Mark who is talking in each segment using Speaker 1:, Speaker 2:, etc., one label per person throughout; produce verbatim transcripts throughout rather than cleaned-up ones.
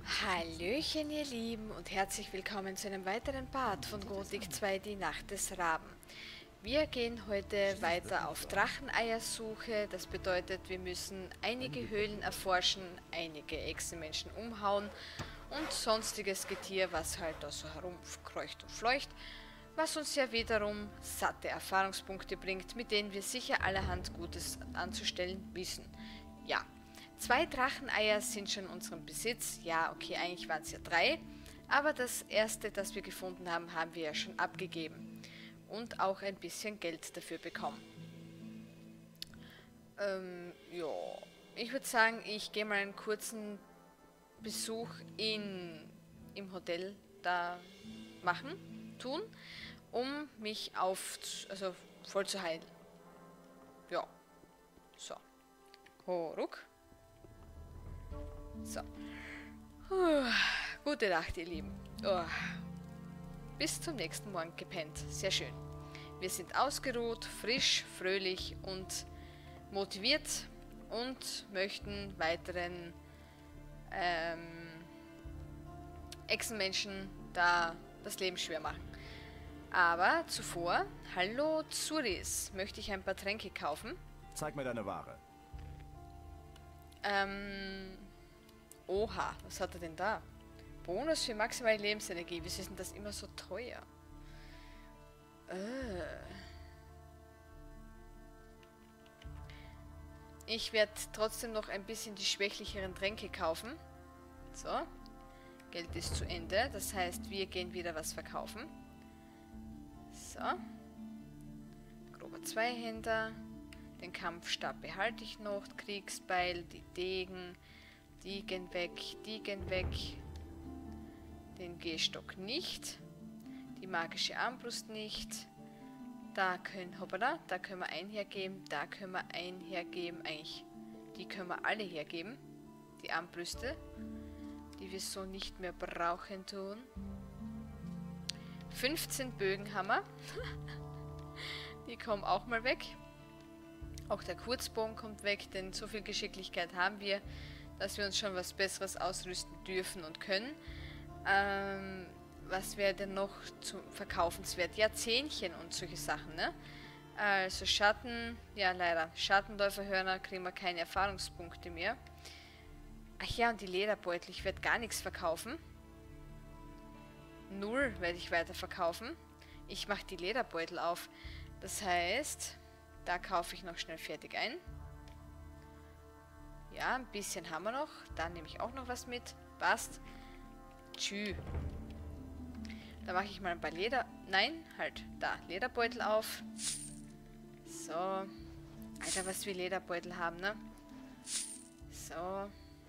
Speaker 1: Hallöchen ihr Lieben und herzlich willkommen zu einem weiteren Part von Gothic zwei, die Nacht des Raben. Wir gehen heute weiter auf Dracheneiersuche, das bedeutet, wir müssen einige Höhlen erforschen, einige Echsenmenschen umhauen und sonstiges Getier, was halt da so herumkreucht und fleucht, was uns ja wiederum satte Erfahrungspunkte bringt, mit denen wir sicher allerhand Gutes anzustellen wissen. Ja. Zwei Dracheneier sind schon in unserem Besitz. Ja, okay, eigentlich waren es ja drei. Aber das erste, das wir gefunden haben, haben wir ja schon abgegeben. Und auch ein bisschen Geld dafür bekommen. Ähm, ja. Ich würde sagen, ich gehe mal einen kurzen Besuch in, im Hotel da machen, tun, um mich auf, also voll zu heilen. Ja. So. Horuk. So. Puh, gute Nacht, ihr Lieben. Oh. Bis zum nächsten Morgen gepennt. Sehr schön. Wir sind ausgeruht, frisch, fröhlich und motiviert und möchten weiteren ähm, Echsenmenschen da das Leben schwer machen. Aber zuvor, hallo Zuris, möchte ich ein paar Tränke kaufen.
Speaker 2: Zeig mir deine Ware.
Speaker 1: Ähm... Oha, was hat er denn da? Bonus für maximale Lebensenergie. Wieso ist denn das immer so teuer? Äh. Ich werde trotzdem noch ein bisschen die schwächlicheren Tränke kaufen. So. Geld ist zu Ende. Das heißt, wir gehen wieder was verkaufen. So. Grober Zweihänder. Den Kampfstab behalte ich noch. Kriegsbeil, die Degen. Die gehen weg, die gehen weg. Den Gehstock nicht. Die magische Armbrust nicht. Da können, hoppala, da können wir einen hergeben, da können wir einen hergeben. Eigentlich, die können wir alle hergeben. Die Armbrüste, die wir so nicht mehr brauchen tun. fünfzehn Bögen haben wir. Die kommen auch mal weg. Auch der Kurzbogen kommt weg, denn so viel Geschicklichkeit haben wir, dass wir uns schon was Besseres ausrüsten dürfen und können. Ähm, was wäre denn noch zum Verkaufenswert? Ja, Zähnchen und solche Sachen, ne? Also Schatten, ja leider, Schattenläuferhörner kriegen wir keine Erfahrungspunkte mehr. Ach ja, und die Lederbeutel, ich werde gar nichts verkaufen. Null werde ich weiter verkaufen. Ich mache die Lederbeutel auf. Das heißt, da kaufe ich noch schnell fertig ein. Ja, ein bisschen haben wir noch. Da nehme ich auch noch was mit. Passt. Tschü. Da mache ich mal ein paar Leder... Nein, halt. Da. Lederbeutel auf. So. Alter, was wir Lederbeutel haben, ne? So.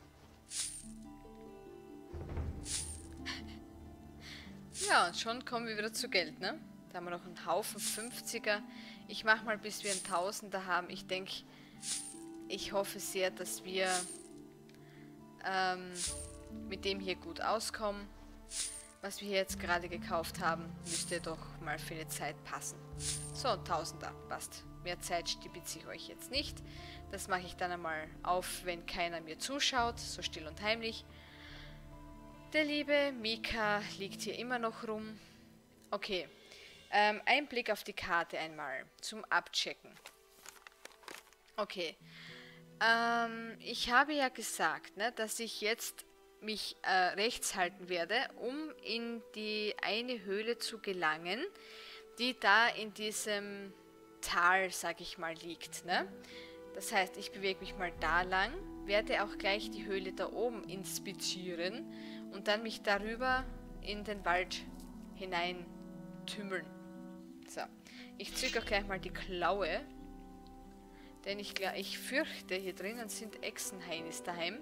Speaker 1: Ja, und schon kommen wir wieder zu Geld, ne? Da haben wir noch einen Haufen fünfziger. Ich mache mal, bis wir einen Tausender haben. Ich denke... Ich hoffe sehr, dass wir ähm, mit dem hier gut auskommen. Was wir hier jetzt gerade gekauft haben, müsste doch mal für eine Zeit passen. So, ein Tausender, passt. Mehr Zeit stibitze ich euch jetzt nicht. Das mache ich dann einmal auf, wenn keiner mir zuschaut, so still und heimlich. Der liebe Mika liegt hier immer noch rum. Okay, ähm, ein Blick auf die Karte einmal zum Abchecken. Okay. Ähm, ich habe ja gesagt, ne, dass ich jetzt mich äh, rechts halten werde, um in die eine Höhle zu gelangen, die da in diesem Tal, sag ich mal, liegt. Ne? Das heißt, ich bewege mich mal da lang, werde auch gleich die Höhle da oben inspizieren und dann mich darüber in den Wald hinein tümmeln. So, ich zücke auch gleich mal die Klaue. Denn ich, ich fürchte, hier drinnen sind Echsenhainis daheim.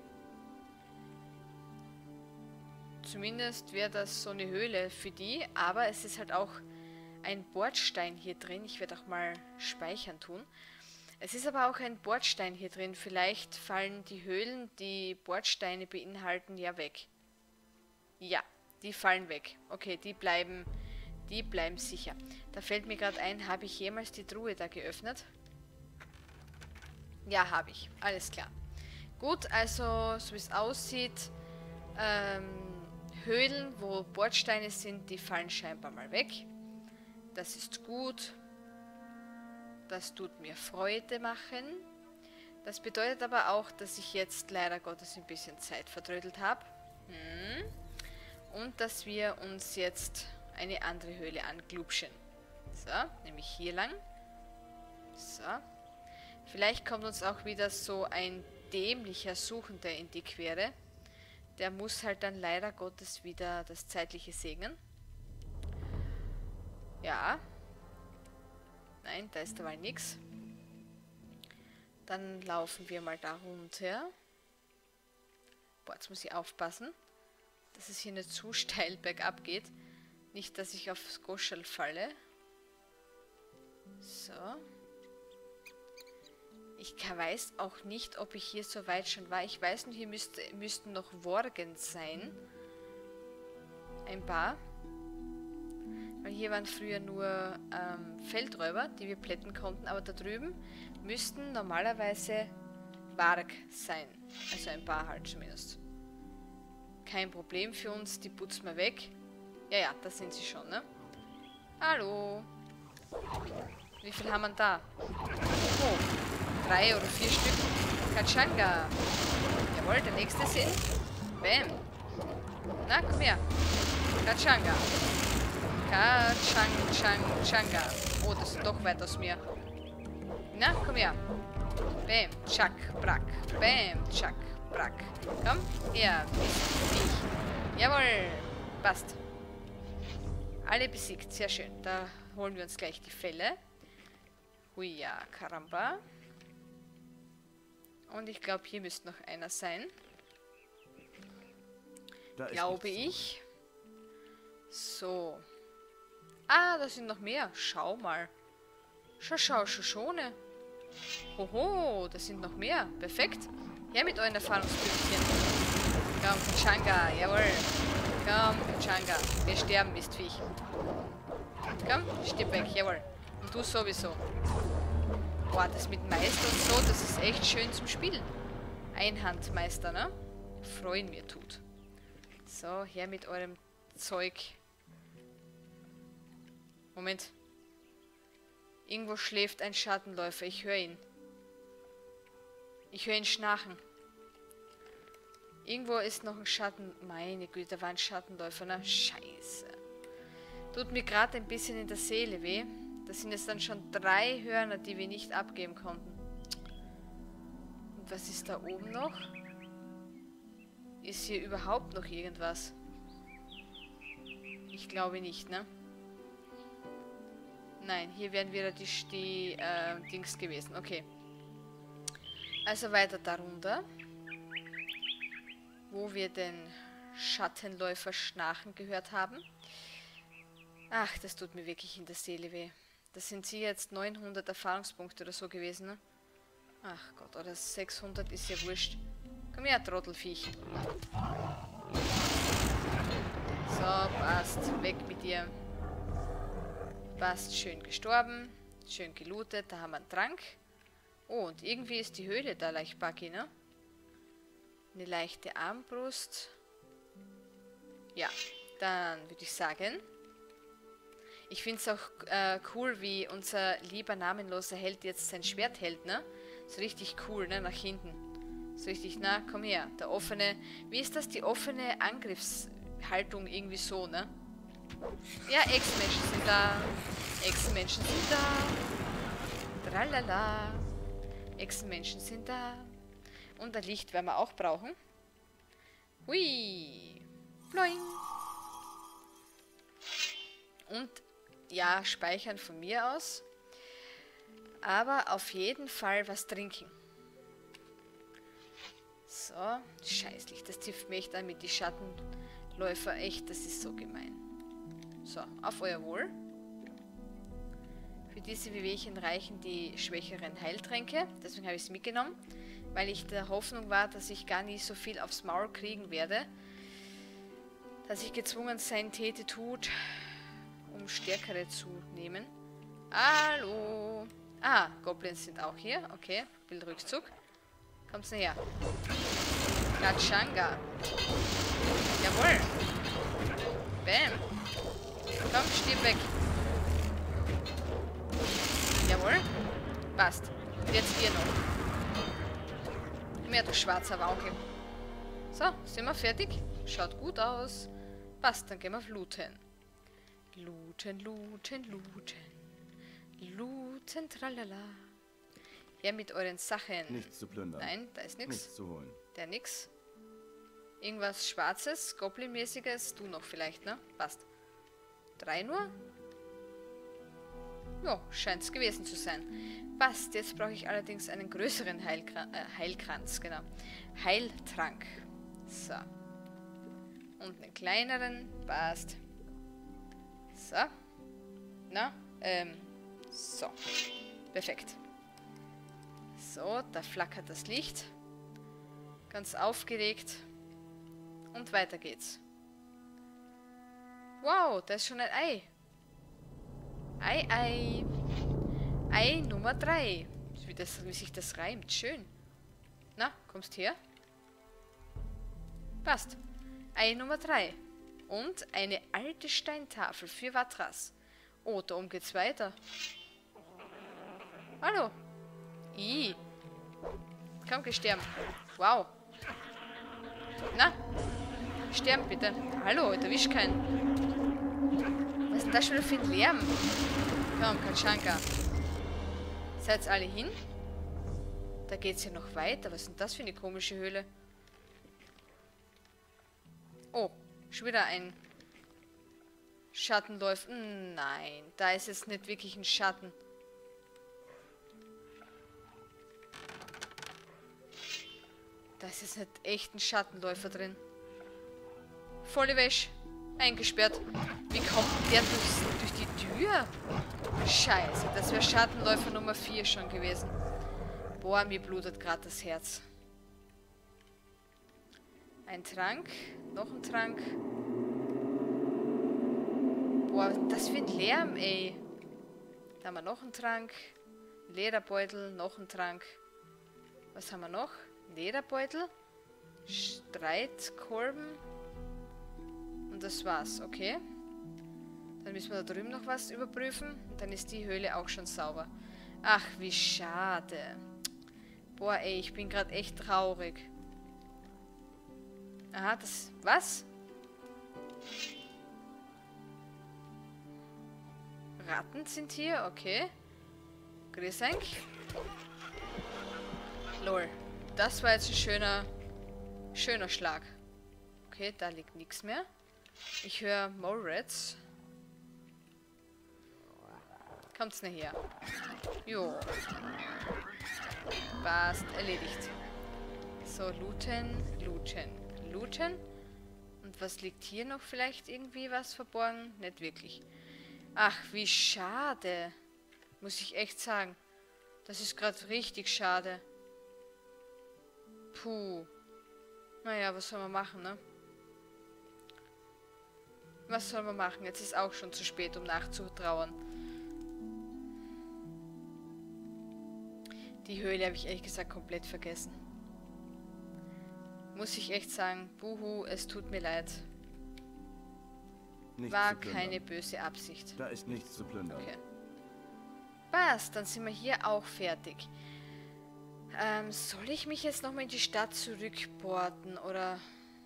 Speaker 1: Zumindest wäre das so eine Höhle für die, aber es ist halt auch ein Bordstein hier drin. Ich werde auch mal speichern tun. Es ist aber auch ein Bordstein hier drin. Vielleicht fallen die Höhlen, die Bordsteine beinhalten, ja weg. Ja, die fallen weg. Okay, die bleiben, die bleiben sicher. Da fällt mir gerade ein, habe ich jemals die Truhe da geöffnet? Ja, habe ich. Alles klar. Gut, also so wie es aussieht, Ähm, Höhlen, wo Bordsteine sind, die fallen scheinbar mal weg. Das ist gut. Das tut mir Freude machen. Das bedeutet aber auch, dass ich jetzt leider Gottes ein bisschen Zeit verdrödelt habe. Hm. Und dass wir uns jetzt eine andere Höhle anglubschen. So, nämlich hier lang. So. Vielleicht kommt uns auch wieder so ein dämlicher Suchender in die Quere. Der muss halt dann leider Gottes wieder das Zeitliche segnen. Ja. Nein, da ist dabei nichts. Dann laufen wir mal da runter. Boah, jetzt muss ich aufpassen, dass es hier nicht zu steil bergab geht. Nicht, dass ich aufs Goschel falle. So. Ich weiß auch nicht, ob ich hier so weit schon war. Ich weiß nur, hier müsste, müssten noch Worgen sein. Ein paar. Weil hier waren früher nur ähm, Feldräuber, die wir plätten konnten. Aber da drüben müssten normalerweise Warg sein. Also ein paar halt zumindest. Kein Problem für uns, die putzen wir weg. Ja, ja, da sind sie schon, ne? Hallo. Wie viel haben wir da? Oh, drei oder vier Stück. Kachanga. Jawohl, der nächste sind. Bam. Na, komm her. Kachanga. Kachang-chang-changa. Oh, das ist doch weit aus mir. Na, komm her. Bam, tschak, brack. Bam, tschak, brack. Komm her, ich. Jawohl, passt. Alle besiegt, sehr schön. Da holen wir uns gleich die Felle. Huia, Karamba. Und ich glaube, hier müsste noch einer sein. Da glaube ich. So. Ah, da sind noch mehr. Schau mal. Schau, schau, schau, schone. Hoho, da sind noch mehr. Perfekt. Her mit euren Erfahrungspunktchen. Komm, Kachanga, jawohl. Komm, Kachanga. Wir sterben, Mistviech. Komm, stirb weg, jawohl. Und du sowieso. Boah, das mit Meister und so, das ist echt schön zum Spielen. Einhandmeister, ne? Freuen mir tut. So, her mit eurem Zeug. Moment. Irgendwo schläft ein Schattenläufer. Ich höre ihn. Ich höre ihn schnarchen. Irgendwo ist noch ein Schatten... Meine Güte, da war ein Schattenläufer. Na, scheiße. Tut mir gerade ein bisschen in der Seele weh. Das sind jetzt dann schon drei Hörner, die wir nicht abgeben konnten. Und was ist da oben noch? Ist hier überhaupt noch irgendwas? Ich glaube nicht, ne? Nein, hier wären wieder die, die äh, Dings gewesen. Okay. Also weiter darunter. Wo wir den Schattenläufer schnarchen gehört haben. Ach, das tut mir wirklich in der Seele weh. Das sind sie jetzt neunhundert Erfahrungspunkte oder so gewesen, ne? Ach Gott, oder sechshundert ist ja wurscht. Komm her, Trottelfiech. So, passt. Weg mit dir. Passt, schön gestorben. Schön gelootet. Da haben wir einen Trank. Oh, und irgendwie ist die Höhle da leicht buggy, ne? Eine leichte Armbrust. Ja, dann würde ich sagen... Ich finde es auch äh, cool, wie unser lieber namenloser Held jetzt sein Schwert hält, ne? So richtig cool, ne? Nach hinten. So richtig, na, komm her. Der offene... Wie ist das? Die offene Angriffshaltung irgendwie so, ne? Ja, Ex-Menschen sind da. Ex-Menschen sind da. Tralala. Ex-Menschen sind da. Und ein Licht werden wir auch brauchen. Hui. Bloing. Und ja, speichern von mir aus. Aber auf jeden Fall was trinken. So, scheißlich. Das trifft mich echt an mit die Schattenläufer. Echt, das ist so gemein. So, auf euer Wohl. Für diese Wehwehchen reichen die schwächeren Heiltränke. Deswegen habe ich es mitgenommen. Weil ich der Hoffnung war, dass ich gar nicht so viel aufs Maul kriegen werde. Dass ich gezwungen sein täte tut... um stärkere zu nehmen. Hallo. Ah, Goblins sind auch hier. Okay, Bildrückzug. Kommt's näher. Kachanga. Jawohl. Bam. Komm, stirb weg. Jawohl. Passt. Und jetzt hier noch. Mehr du schwarzer Wauchel. So, sind wir fertig? Schaut gut aus. Passt, dann gehen wir auf Looten. Looten, looten, looten. Looten, tralala. Her mit euren Sachen.
Speaker 2: Nichts zu plündern.
Speaker 1: Nein, da ist nichts.
Speaker 2: Nichts zu holen.
Speaker 1: Der nix. Irgendwas Schwarzes, Goblin-mäßiges. Du noch vielleicht, ne? Passt. Drei nur? Ja, scheint es gewesen zu sein. Passt, jetzt brauche ich allerdings einen größeren Heilkran äh, Heilkranz, genau. Heiltrank. So. Und einen kleineren. Passt. So. Na, ähm, so. Perfekt. So, da flackert das Licht. Ganz aufgeregt. Und weiter geht's. Wow, da ist schon ein Ei. Ei, Ei. Ei Nummer drei. Wie, das, wie sich das reimt. Schön. Na, kommst her? Passt. Ei Nummer drei. Und eine alte Steintafel für Watras. Oh, da oben geht's weiter. Hallo. I. Komm, geh sterben. Wow. Na. Sterben bitte. Hallo, erwisch keinen. Was ist denn das schon wieder für ein Lärm? Komm, Katschanka. Seid alle hin? Da geht's ja noch weiter. Was ist denn das für eine komische Höhle? Oh, schon wieder ein Schattenläufer. Nein, da ist jetzt nicht wirklich ein Schatten. Da ist jetzt nicht echt ein Schattenläufer drin. Volle Wäsche. Eingesperrt. Wie kommt der durch, durch die Tür? Scheiße, das wäre Schattenläufer Nummer vier schon gewesen. Boah, mir blutet gerade das Herz. Ein Trank. Noch ein Trank. Boah, was ist das für ein Lärm, ey. Da haben wir noch einen Trank. Lederbeutel, noch ein Trank. Was haben wir noch? Lederbeutel. Streitkolben. Und das war's, okay. Dann müssen wir da drüben noch was überprüfen. Und dann ist die Höhle auch schon sauber. Ach, wie schade. Boah, ey, ich bin gerade echt traurig. Aha, das... Was? Ratten sind hier, okay. Grüß euch. Lol. Das war jetzt ein schöner... Schöner Schlag. Okay, da liegt nichts mehr. Ich höre Mole-Rats. Kommt's nicht her. Jo. Passt, erledigt. So, looten, looten, looten. Und was liegt hier noch? Vielleicht irgendwie was verborgen? Nicht wirklich. Ach, wie schade. Muss ich echt sagen. Das ist gerade richtig schade. Puh. Naja, was soll man machen, ne? Was soll man machen? Jetzt ist auch schon zu spät, um nachzutrauern. Die Höhle habe ich ehrlich gesagt komplett vergessen. Muss ich echt sagen, buhu, es tut mir leid.
Speaker 2: Nichts
Speaker 1: War
Speaker 2: zu plündern.
Speaker 1: keine böse Absicht.
Speaker 2: Da ist nichts zu plündern.
Speaker 1: Okay. Passt, dann sind wir hier auch fertig. Ähm, soll ich mich jetzt nochmal in die Stadt zurückporten, oder...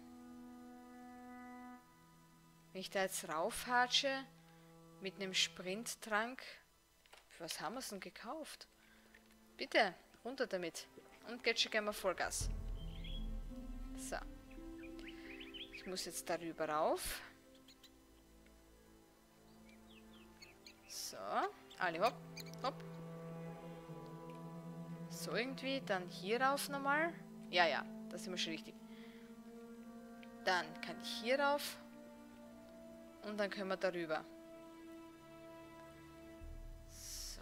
Speaker 1: Wenn ich da jetzt raufhatsche, mit einem Sprinttrank... Für was haben wir es denn gekauft? Bitte, runter damit. Und geht schon gerne mal Vollgas. So. Ich muss jetzt darüber rauf. So, alle hopp, hopp. So irgendwie, dann hier rauf nochmal. Ja, ja, das sind wir schon richtig. Dann kann ich hier rauf. Und dann können wir darüber. So.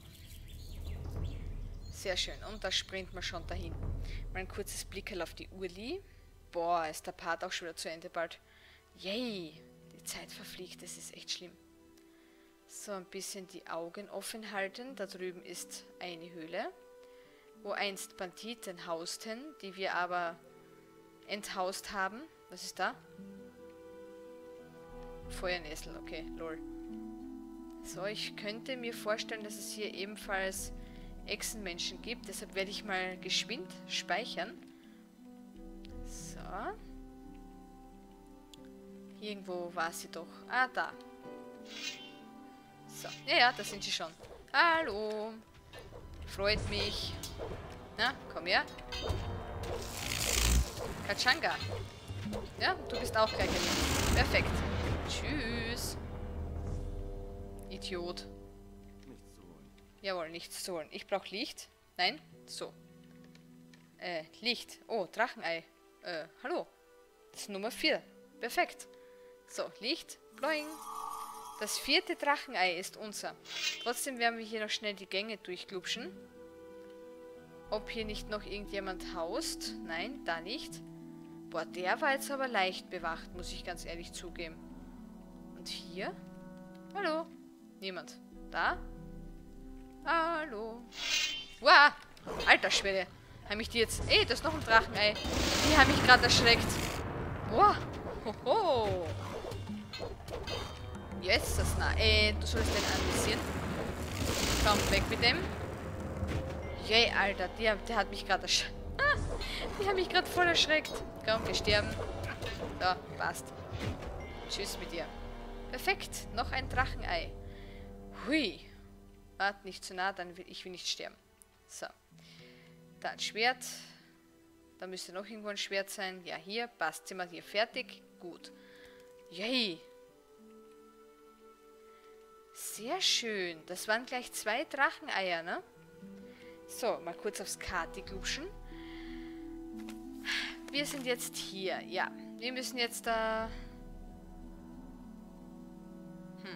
Speaker 1: Sehr schön. Und da sprinten wir schon dahin. Mal ein kurzes Blickerl auf die Uhrli. Boah, ist der Part auch schon wieder zu Ende bald. Yay! Die Zeit verfliegt, das ist echt schlimm. So, ein bisschen die Augen offen halten. Da drüben ist eine Höhle, wo einst Banditen hausten, die wir aber enthaust haben. Was ist da? Feuernesel, okay, lol. So, ich könnte mir vorstellen, dass es hier ebenfalls Echsenmenschen gibt. Deshalb werde ich mal geschwind speichern. So. Irgendwo war sie doch. Ah, da. So. Ja, ja, da sind sie schon. Hallo. Freut mich. Na, komm her. Kachanga. Ja, du bist auch gleich erledigt. Perfekt. Tschüss. Idiot.
Speaker 2: Nichts zu holen.
Speaker 1: Jawohl, nichts zu holen. Ich brauche Licht. Nein? So. Äh, Licht. Oh, Drachenei. Äh, hallo. Das ist Nummer vier. Perfekt. So, Licht. Bloing. Das vierte Drachenei ist unser. Trotzdem werden wir hier noch schnell die Gänge durchglupschen. Ob hier nicht noch irgendjemand haust? Nein, da nicht. Boah, der war jetzt aber leicht bewacht, muss ich ganz ehrlich zugeben. Und hier? Hallo? Niemand. Da? Hallo? Wow! Alter Schwede. Haben mich die jetzt... Ey, da ist noch ein Drachenei. Die haben mich gerade erschreckt. Wow! Hoho! Jetzt ist das nah. Ey, du sollst den anvisieren. Komm, weg mit dem. Yay, Alter. Der, der hat mich gerade erschreckt. Ah, die haben mich gerade voll erschreckt. Komm, wir sterben. So, passt. Tschüss mit dir. Perfekt. Noch ein Drachenei. Hui. Wart nicht zu nah, dann will ich will nicht sterben. So. Da ein Schwert. Da müsste noch irgendwo ein Schwert sein. Ja, hier. Passt. Sind wir hier fertig? Gut. Yay. Sehr schön. Das waren gleich zwei Dracheneier, ne? So, mal kurz aufs Kati glupschen. Wir sind jetzt hier. Ja, wir müssen jetzt da... Hm.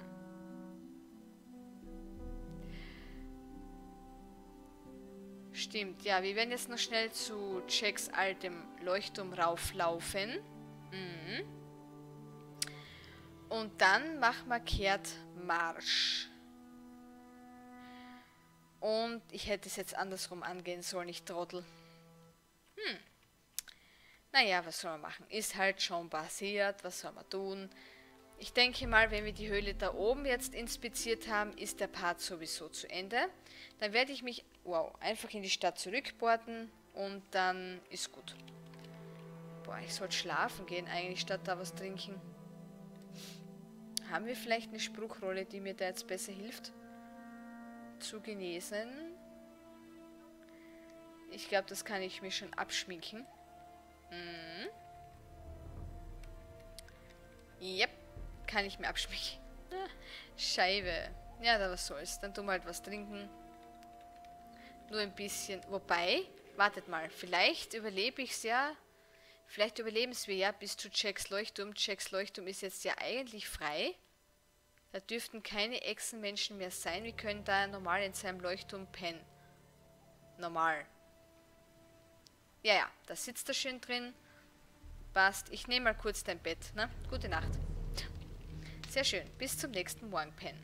Speaker 1: Stimmt, ja, wir werden jetzt noch schnell zu Jacks altem Leuchtturm rauflaufen. Mhm. Und dann machen wir kehrt Marsch. Und ich hätte es jetzt andersrum angehen sollen, ich Trottel. Hm. Naja, was soll man machen? Ist halt schon passiert, was soll man tun? Ich denke mal, wenn wir die Höhle da oben jetzt inspiziert haben, ist der Part sowieso zu Ende. Dann werde ich mich, wow, einfach in die Stadt zurückporten und dann ist gut. Boah, ich sollte schlafen gehen eigentlich, statt da was trinken. Haben wir vielleicht eine Spruchrolle, die mir da jetzt besser hilft? Zu genesen. Ich glaube, das kann ich mir schon abschminken. Mhm. Yep, kann ich mir abschminken. Scheibe. Ja, da was soll's. Dann tun wir halt was trinken. Nur ein bisschen. Wobei, wartet mal, vielleicht überlebe ich es ja. Vielleicht überleben es wir ja bis zu Jacks Leuchtturm. Jacks Leuchtturm ist jetzt ja eigentlich frei. Da dürften keine Echsenmenschen mehr sein. Wir können da normal in seinem Leuchtturm pennen. Normal. Ja, ja, da sitzt er schön drin. Passt. Ich nehme mal kurz dein Bett. Ne? Gute Nacht. Sehr schön. Bis zum nächsten Morgen pennen.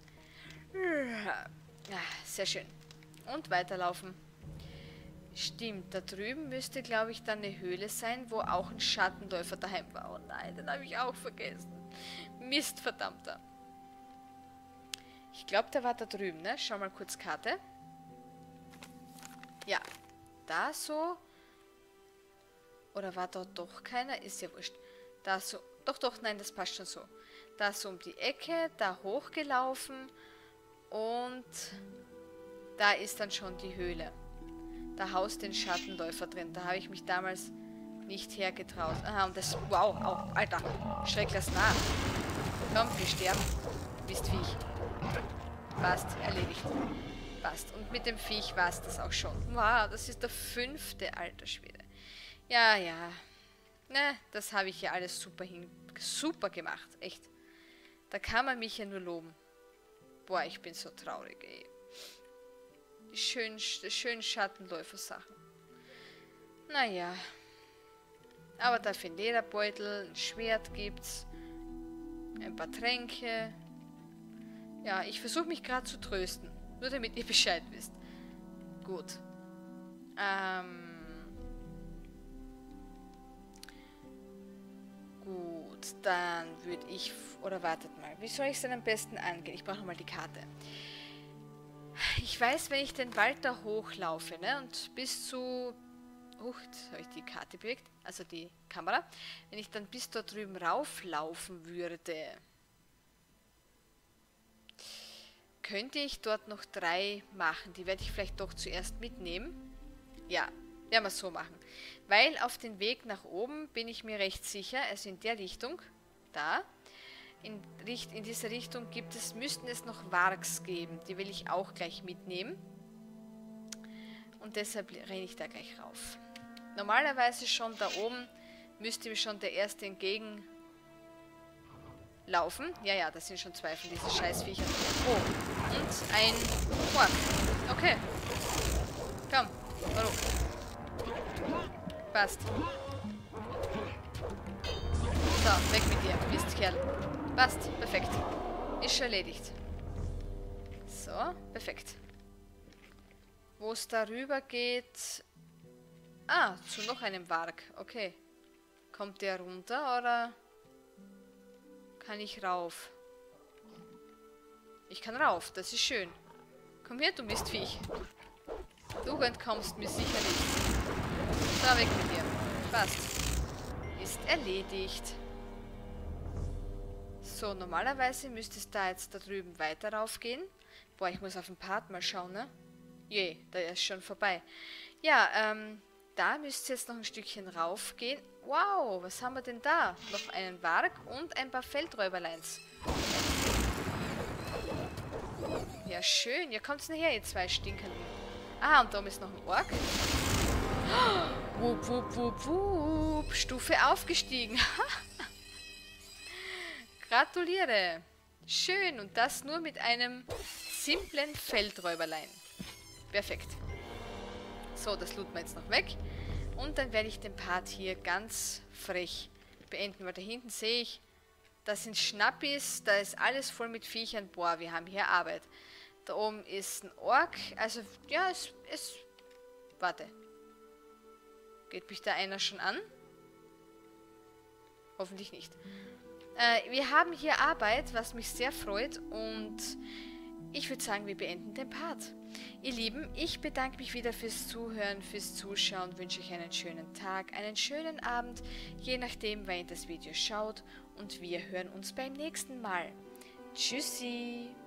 Speaker 1: Sehr schön. Und weiterlaufen. Stimmt, da drüben müsste, glaube ich, dann eine Höhle sein, wo auch ein Schattenläufer daheim war. Oh nein, den habe ich auch vergessen. Mist, verdammter. Ich glaube, der war da drüben, ne? Schau mal kurz Karte. Ja, da so. Oder war da doch keiner? Ist ja wurscht. Da so. Doch, doch, nein, das passt schon so. Da so um die Ecke, da hochgelaufen. Und da ist dann schon die Höhle. Da haust den Schattenläufer drin. Da habe ich mich damals nicht hergetraut. Aha, und das... Wow, au, Alter. Schrecklich nah. Komm, wir sterben. Mist Viech. Passt, erledigt. Passt. Und mit dem Viech war es das auch schon. Wow, das ist der fünfte, alter Schwede. Ja, ja. Ne, das habe ich ja alles super hin... Super gemacht, echt. Da kann man mich ja nur loben. Boah, ich bin so traurig, ey. Die schönen, die schönen Schattenläufer-Sachen. Naja. Aber dafür ein Lederbeutel, ein Schwert gibt's. Ein paar Tränke. Ja, ich versuche mich gerade zu trösten. Nur damit ihr Bescheid wisst. Gut. Ähm. Gut. Gut, dann würde ich... Oder wartet mal, wie soll ich es denn am besten angehen? Ich brauche nochmal die Karte. Ich weiß, wenn ich den Wald da hochlaufe, ne, und bis zu... Huch, jetzt habe ich die Karte bewegt, also die Kamera. Wenn ich dann bis dort drüben rauflaufen würde, könnte ich dort noch drei machen. Die werde ich vielleicht doch zuerst mitnehmen. Ja, werden wir es so machen. Weil auf den Weg nach oben bin ich mir recht sicher, also in der Richtung, da, in, in diese Richtung gibt es, müssten es noch Wargs geben. Die will ich auch gleich mitnehmen. Und deshalb renne ich da gleich rauf. Normalerweise schon da oben müsste mir schon der erste entgegen laufen. Ja, ja, das sind schon zwei von diesen Scheißviechern. Oh, und ein Ork. Okay. Komm, warum? Passt. So, weg mit dir, Mistkerl. Passt, perfekt. Ist schon erledigt. So, perfekt. Wo es darüber geht... Ah, zu noch einem Warg. Okay. Kommt der runter oder kann ich rauf? Ich kann rauf, das ist schön. Komm her, du Mistviech. Du entkommst mir sicher nicht. Da, weg mit dir. Passt. Ist erledigt. So, normalerweise müsste es da jetzt da drüben weiter raufgehen. Boah, ich muss auf den Part mal schauen, ne? Je, da ist schon vorbei. Ja, ähm... Da müsst ihr jetzt noch ein Stückchen raufgehen. Wow, was haben wir denn da? Noch einen Warg und ein paar Feldräuberleins. Ja, schön. Ja, kommt's nachher, ihr zwei Stinkenden. Ah, und da ist noch ein Ork. Oh, wup, wup, wup, wup. Stufe aufgestiegen. Gratuliere. Schön. Und das nur mit einem simplen Feldräuberlein. Perfekt. So, das looten wir jetzt noch weg. Und dann werde ich den Part hier ganz frech beenden, weil da hinten sehe ich, das sind Schnappis, da ist alles voll mit Viechern. Boah, wir haben hier Arbeit. Da oben ist ein Ork, also ja, es ist... Warte. Geht mich da einer schon an? Hoffentlich nicht. Äh, wir haben hier Arbeit, was mich sehr freut und ich würde sagen, wir beenden den Part. Ihr Lieben, ich bedanke mich wieder fürs Zuhören, fürs Zuschauen, wünsche euch einen schönen Tag, einen schönen Abend, je nachdem, wann ihr das Video schaut und wir hören uns beim nächsten Mal. Tschüssi!